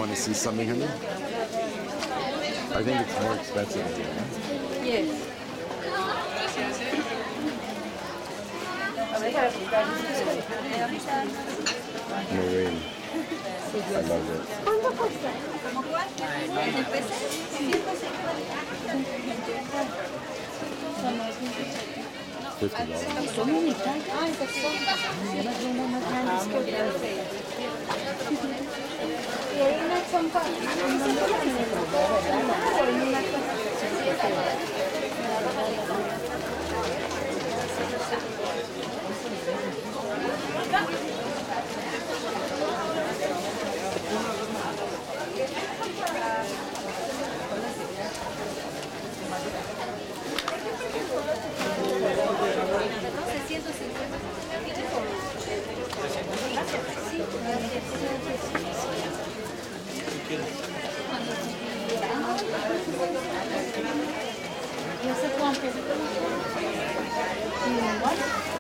want to see something, honey? I think it's more expensive here. Yes. No way. I love it. ¿Cuánto cuesta? $50. Son unitarios. Ah, entonces son más grandes que otras. Y hay unas son para